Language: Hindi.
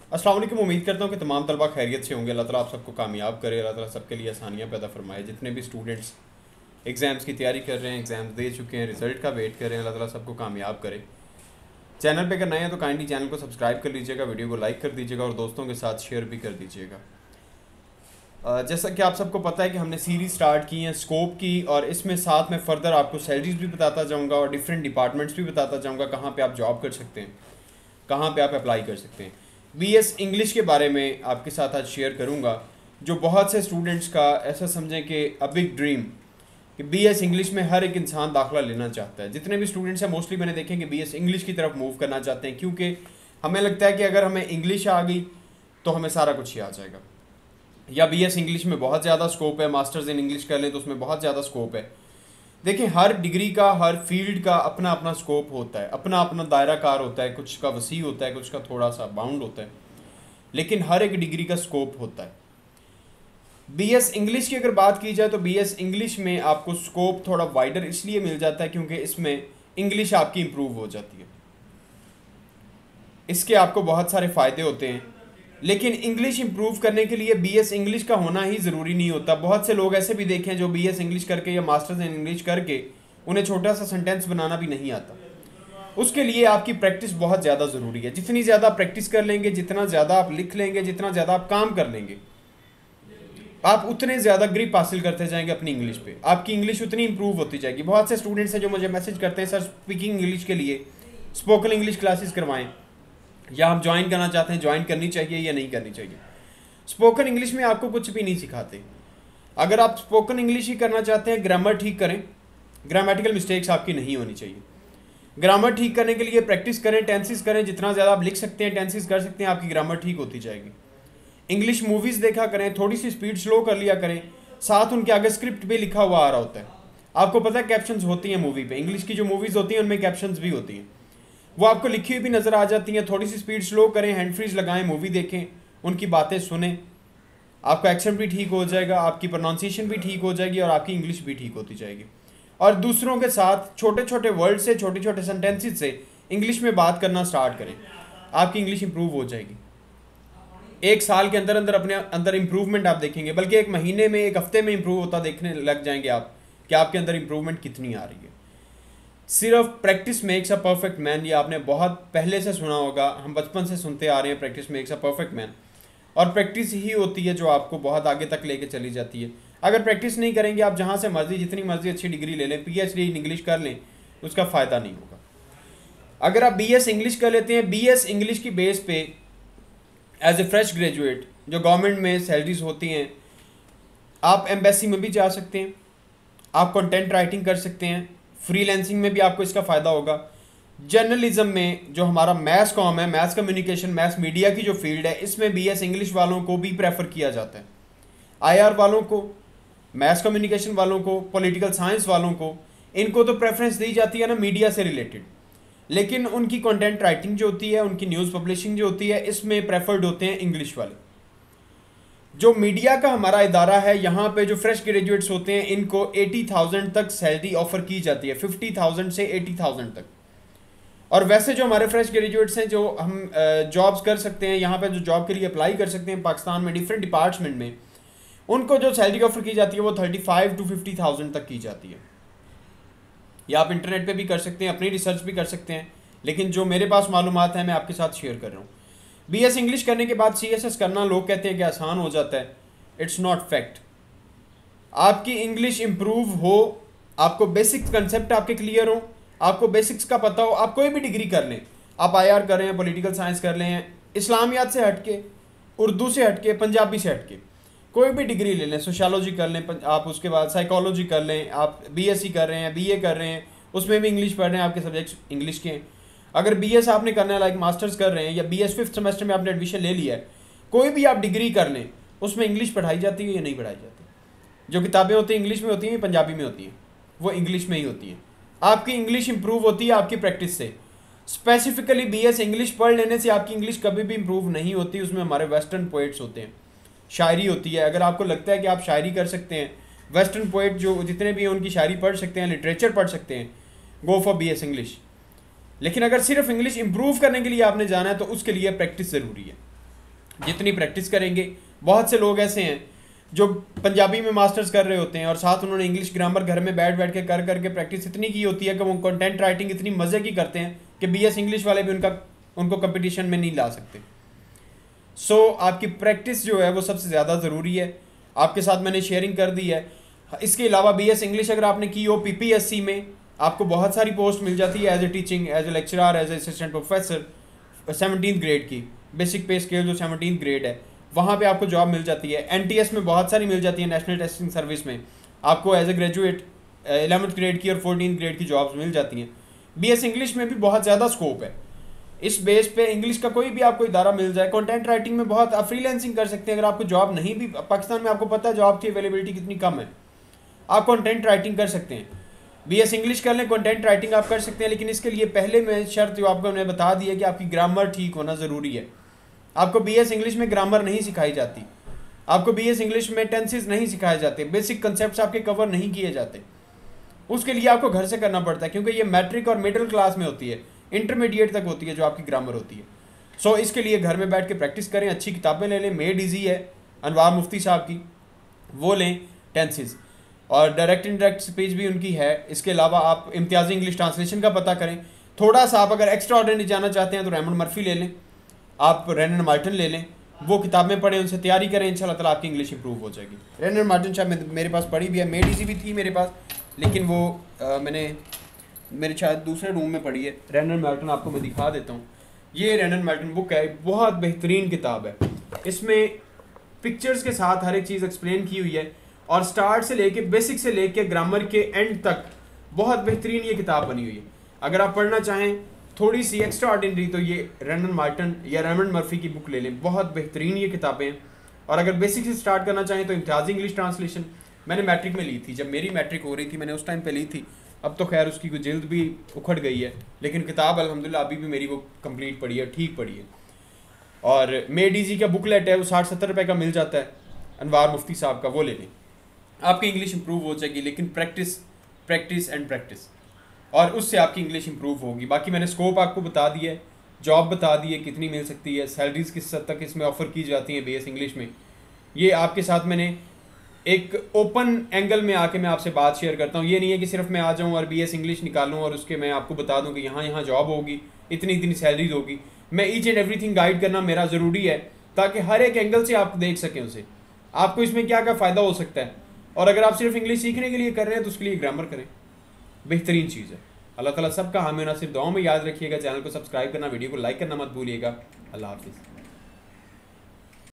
अस्सलाम वालेकुम। उम्मीद करता हूँ कि तमाम तलबा खैरियत से होंगे। अल्लाह ताला आप सबको कामयाब करे, अल्लाह ताला सबके लिए आसानियाँ पैदा फरमाए। जितने भी स्टूडेंट्स एग्ज़ाम्स की तैयारी कर रहे हैं, एग्ज़ाम्स दे चुके हैं, रिज़ल्ट का वेट कर रहे हैं, अल्लाह ताला सबको कामयाब करे। चैनल पे अगर नए हैं तो काइंडली चैनल को सब्सक्राइब कर लीजिएगा, वीडियो को लाइक कर दीजिएगा और दोस्तों के साथ शेयर भी कर दीजिएगा। जैसा कि आप सबको पता है कि हमने सीरीज़ स्टार्ट की है स्कोप की, और इसमें साथ में फ़र्दर आपको सैलरीज भी बताता जाऊँगा और डिफरेंट डिपार्टमेंट्स भी बताता जाऊँगा कहाँ पे आप जॉब कर सकते हैं, कहाँ पे आप अप्लाई कर सकते हैं। बीएस इंग्लिश के बारे में आपके साथ आज शेयर करूँगा, जो बहुत से स्टूडेंट्स का ऐसा समझें कि अ बिग ड्रीम कि बीएस इंग्लिश में हर एक इंसान दाखिला लेना चाहता है। जितने भी स्टूडेंट्स हैं मोस्टली मैंने देखे कि बीएस इंग्लिश की तरफ मूव करना चाहते हैं, क्योंकि हमें लगता है कि अगर हमें इंग्लिश आ गई तो हमें सारा कुछ ही आ जाएगा, या बीएस इंग्लिश में बहुत ज़्यादा स्कोप है, मास्टर्स इन इंग्लिश कर लें तो उसमें बहुत ज़्यादा स्कोप है। देखिए, हर डिग्री का, हर फील्ड का अपना अपना स्कोप होता है, अपना अपना दायरा कार होता है। कुछ का वसी होता है, कुछ का थोड़ा सा बाउंड होता है, लेकिन हर एक डिग्री का स्कोप होता है। बीएस इंग्लिश की अगर बात की जाए तो बीएस इंग्लिश में आपको स्कोप थोड़ा वाइडर इसलिए मिल जाता है क्योंकि इसमें इंग्लिश आपकी इम्प्रूव हो जाती है। इसके आपको बहुत सारे फ़ायदे होते हैं, लेकिन इंग्लिश इंप्रूव करने के लिए बीएस इंग्लिश का होना ही ज़रूरी नहीं होता। बहुत से लोग ऐसे भी देखें जो बीएस इंग्लिश करके या मास्टर्स इन इंग्लिश करके उन्हें छोटा सा सेंटेंस बनाना भी नहीं आता। उसके लिए आपकी प्रैक्टिस बहुत ज़्यादा ज़रूरी है। जितनी ज़्यादा प्रैक्टिस कर लेंगे, जितना ज़्यादा आप लिख लेंगे, जितना ज़्यादा आप काम कर लेंगे, आप उतने ज़्यादा ग्रिप हासिल करते जाएंगे अपनी इंग्लिश पे। आपकी इंग्लिश उतनी इंप्रूव होती जाएगी। बहुत से स्टूडेंट्स हैं जो मुझे मैसेज करते हैं, सर स्पीकिंग इंग्लिश के लिए स्पोकन इंग्लिश क्लासेस करवाएं, या हम ज्वाइन करना चाहते हैं, ज्वाइन करनी चाहिए या नहीं करनी चाहिए। स्पोकन इंग्लिश में आपको कुछ भी नहीं सिखाते। अगर आप स्पोकन इंग्लिश ही करना चाहते हैं, ग्रामर ठीक करें, ग्रामेटिकल मिस्टेक्स आपकी नहीं होनी चाहिए। ग्रामर ठीक करने के लिए प्रैक्टिस करें, टेंसेस करें, जितना ज़्यादा आप लिख सकते हैं, टेंसेस कर सकते हैं, आपकी ग्रामर ठीक होती जाएगी। इंग्लिश मूवीज़ देखा करें, थोड़ी सी स्पीड स्लो कर लिया करें, साथ उनके आगे स्क्रिप्ट भी लिखा हुआ आ रहा होता है। आपको पता है कैप्शंस होती हैं मूवी पे, इंग्लिश की जो मूवीज़ होती हैं उनमें कैप्शंस भी होती हैं, वो आपको लिखी हुई भी नज़र आ जाती हैं। थोड़ी सी स्पीड स्लो करें, हैंड फ्रीज लगाएं, मूवी देखें, उनकी बातें सुने, आपका एक्सेंट भी ठीक हो जाएगा, आपकी प्रोनाउंसिएशन भी ठीक हो जाएगी और आपकी इंग्लिश भी ठीक होती जाएगी। और दूसरों के साथ छोटे छोटे वर्ड से, छोटे छोटे सेंटेंसेस से इंग्लिश में बात करना स्टार्ट करें, आपकी इंग्लिश इंप्रूव हो जाएगी। एक साल के अंदर अंदर अपने अंदर इंप्रूवमेंट आप देखेंगे, बल्कि एक महीने में, एक हफ्ते में इंप्रूव होता देखने लग जाएंगे आप कि आपके अंदर इंप्रूवमेंट कितनी आ रही है। सिर्फ practice makes a perfect man, ये आपने बहुत पहले से सुना होगा, हम बचपन से सुनते आ रहे हैं, practice makes a perfect man. और प्रैक्टिस ही होती है जो आपको बहुत आगे तक लेके चली जाती है। अगर प्रैक्टिस नहीं करेंगे, आप जहाँ से मर्जी, जितनी मर्जी अच्छी डिग्री ले लें, पीएचडी इन इंग्लिश कर लें, उसका फ़ायदा नहीं होगा। अगर आप बीएस इंग्लिश कर लेते हैं, बीएस इंग्लिश की बेस पे एज ए फ्रेश ग्रेजुएट जो गवर्नमेंट में सैलरीज होती हैं, आप एम्बेसी में भी जा सकते हैं, आप कंटेंट राइटिंग कर सकते हैं, फ्रीलांसिंग में भी आपको इसका फ़ायदा होगा। जर्नलिज्म में जो हमारा मैस कॉम है, मैस कम्युनिकेशन, मैस मीडिया की जो फील्ड है, इसमें बीएस इंग्लिश वालों को भी प्रेफर किया जाता है। आईआर वालों को, मैस कम्युनिकेशन वालों को, पॉलिटिकल साइंस वालों को, इनको तो प्रेफरेंस दी जाती है ना मीडिया से रिलेटेड, लेकिन उनकी कंटेंट राइटिंग जो होती है, उनकी न्यूज़ पब्लिशिंग जो होती है, इसमें प्रेफर्ड होते हैं इंग्लिश वाले। जो मीडिया का हमारा इदारा है, यहाँ पे जो फ्रेश ग्रेजुएट्स होते हैं, इनको 80,000 तक सैलरी ऑफर की जाती है, 50,000 से 80,000 तक। और वैसे जो हमारे फ्रेश ग्रेजुएट्स हैं, जो हम जॉब्स कर सकते हैं, यहाँ पे जो जॉब के लिए अप्लाई कर सकते हैं पाकिस्तान में डिफरेंट डिपार्टमेंट में, उनको जो सैलरी ऑफर की जाती है वो 35 to 50,000 तक की जाती है। या आप इंटरनेट पे भी कर सकते हैं, अपनी रिसर्च भी कर सकते हैं, लेकिन जो मेरे पास मालूमात है मैं आपके साथ शेयर कर रहा हूँ। बीएस इंग्लिश करने के बाद सीएसएस करना लोग कहते हैं कि आसान हो जाता है, इट्स नॉट फैक्ट। आपकी इंग्लिश इम्प्रूव हो, आपको बेसिक कंसेप्ट आपके क्लियर हो, आपको बेसिक्स का पता हो, आप कोई भी डिग्री कर लें, आप आईआर कर रहे हैं, पॉलिटिकल साइंस कर लें, इस्लामियात से हटके, उर्दू से हटके, पंजाबी से हटके, कोई भी डिग्री ले लें, सोशियोलॉजी कर लें आप, उसके बाद साइकोलॉजी कर लें, आप बीएससी कर रहे हैं, बीए कर रहे हैं, उसमें भी इंग्लिश पढ़ रहे हैं, आपके सब्जेक्ट्स इंग्लिश के हैं। अगर बीएस आपने करना है, लाइक मास्टर्स कर रहे हैं, या बीएस 5th सेमेस्टर में आपने एडमिशन ले लिया है, कोई भी आप डिग्री कर लें, उसमें इंग्लिश पढ़ाई जाती है या नहीं पढ़ाई जाती? जो किताबें होती हैं इंग्लिश में होती हैं, पंजाबी में होती हैं, वो इंग्लिश में ही होती हैं। आपकी इंग्लिश इंप्रूव होती है आपकी प्रैक्टिस से। स्पेसिफिकली बीएस इंग्लिश पढ़ लेने से आपकी इंग्लिश कभी भी इंप्रूव नहीं होती। उसमें हमारे वेस्टर्न पोइट्स होते हैं, शायरी होती है। अगर आपको लगता है कि आप शायरी कर सकते हैं, वेस्टर्न पोइट जो जितने भी हैं उनकी शायरी पढ़ सकते हैं, लिटरेचर पढ़ सकते हैं, गो फॉर बीएस इंग्लिश। लेकिन अगर सिर्फ इंग्लिश इंप्रूव करने के लिए आपने जाना है तो उसके लिए प्रैक्टिस ज़रूरी है। जितनी प्रैक्टिस करेंगे, बहुत से लोग ऐसे हैं जो पंजाबी में मास्टर्स कर रहे होते हैं और साथ उन्होंने इंग्लिश ग्रामर घर में बैठ बैठ के कर करके प्रैक्टिस इतनी की होती है कि वो कंटेंट राइटिंग इतनी मज़े की करते हैं कि बीएस इंग्लिश वाले भी उनको कंपटीशन में नहीं ला सकते। सो आपकी प्रैक्टिस जो है वो सबसे ज़्यादा ज़रूरी है। आपके साथ मैंने शेयरिंग कर दी है। इसके अलावा बीएस इंग्लिश अगर आपने की हो पीपीएससी में, आपको बहुत सारी पोस्ट मिल जाती है as a teaching, as a lecturer, as a assistant professor. 17th grade की बेसिक पे स्केल जो 17th ग्रेड है, वहाँ पे आपको जॉब मिल जाती है। एनटीएस में बहुत सारी मिल जाती है, नेशनल टेस्टिंग सर्विस में आपको as a graduate 11th grade की और 14th ग्रेड की जॉब्स मिल जाती हैं। बीएस इंग्लिश में भी बहुत ज़्यादा स्कोप है। इस बेस पे इंग्लिश का कोई भी आपको इदारा मिल जाए, कंटेंट राइटिंग में बहुत आप फ्रीलांसिंग कर सकते हैं। अगर आपको जॉब नहीं भी, पाकिस्तान में आपको पता है जॉब की अवेलेबिलिटी कितनी कम है, आप कंटेंट राइटिंग कर सकते हैं। बीएस इंग्लिश कर लें, कंटेंट राइटिंग आप कर सकते हैं, लेकिन इसके लिए पहले मैं शर्त जो आपको मैंने बता दी है कि आपकी ग्रामर ठीक होना ज़रूरी है। आपको बीएस इंग्लिश में ग्रामर नहीं सिखाई जाती, आपको बीएस इंग्लिश में टेंसेस नहीं सिखाए जाते, बेसिक कंसेप्ट आपके कवर नहीं किए जाते। उसके लिए आपको घर से करना पड़ता है, क्योंकि ये मैट्रिक और मिडिल क्लास में होती है, इंटरमीडिएट तक होती है जो आपकी ग्रामर होती है। सो इसके लिए घर में बैठ के प्रैक्टिस करें, अच्छी किताबें ले लें। मेड ईजी है अनवार मुफ्ती साहब की, वो लें टेंसेस, और डायरेक्ट इनडायरेक्ट स्पीच भी उनकी है। इसके अलावा आप इम्तियाजी इंग्लिश ट्रांसलेशन का पता करें। थोड़ा सा आप अगर एक्स्ट्रा ऑर्डिनरी जाना चाहते हैं तो रेमंड मर्फी ले लें, आप रेनन मार्टिन ले लें, वो किताबें पढ़ें, उनसे तैयारी करें, इंशाल्लाह ताला आपकी इंग्लिश इंप्रूव हो जाएगी। रेनन मार्टिन शायद मेरे पास पढ़ी भी है, मेड ईजी भी थी मेरे पास, लेकिन वो मैंने मेरे शायद दूसरे रूम में पढ़ी है। रेनन मार्टिन आपको मैं दिखा देता हूँ। ये रेनन मार्टिन बुक है, बहुत बेहतरीन किताब है। इसमें पिक्चर्स के साथ हर एक चीज़ एक्सप्लेन की हुई है, और स्टार्ट से लेके बेसिक से लेके ग्रामर के एंड तक बहुत बेहतरीन ये किताब बनी हुई है। अगर आप पढ़ना चाहें थोड़ी सी एक्स्ट्रा ऑर्डिनरी, तो ये रेनन मार्टिन या रेमंड मर्फी की बुक ले लें, बहुत बेहतरीन ये किताबें हैं। और अगर बेसिक से स्टार्ट करना चाहें तो इम्तियाजी इंग्लिश ट्रांसलेशन मैंने मैट्रिक में ली थी, जब मेरी मैट्रिक हो रही थी मैंने उस टाइम पे ली थी। अब तो खैर उसकी कोई जिल्द भी उखड़ गई है, लेकिन किताब अल्हम्दुलिल्लाह अभी भी मेरी वो कंप्लीट पढ़ी है, ठीक पढ़ी है। और मेड ईजी का बुकलेट है, वो 60-70 रुपये का मिल जाता है, अनवार मुफ्ती साहब का, वो ले लें, आपकी इंग्लिश इंप्रूव हो जाएगी। लेकिन प्रैक्टिस प्रैक्टिस एंड प्रैक्टिस, और उससे आपकी इंग्लिश इंप्रूव होगी। बाकी मैंने स्कोप आपको बता दिया है, जॉब बता दी है कितनी मिल सकती है, सैलरीज किस हद तक इसमें ऑफर की जाती हैं बीएस इंग्लिश में। ये आपके साथ मैंने एक ओपन एंगल में आके मैं आपसे बात शेयर करता हूँ। ये नहीं है कि सिर्फ मैं आ जाऊँ और बीएस इंग्लिश निकालूँ और उसके मैं आपको बता दूँ कि यहाँ यहाँ जॉब होगी, इतनी इतनी सैलरीज होगी। मैं ईच एंड एवरीथिंग गाइड करना मेरा ज़रूरी है, ताकि हर एक एंगल से आप देख सकें उसे, आपको इसमें क्या क्या फ़ायदा हो सकता है। और अगर आप सिर्फ इंग्लिश सीखने के लिए कर रहे हैं तो उसके लिए ग्रामर करें, बेहतरीन चीज़ है। अल्लाह ताला सबका हामी नासिर दुआओं में याद रखिएगा। चैनल को सब्सक्राइब करना, वीडियो को लाइक करना मत भूलिएगा। अल्लाह हाफिज़।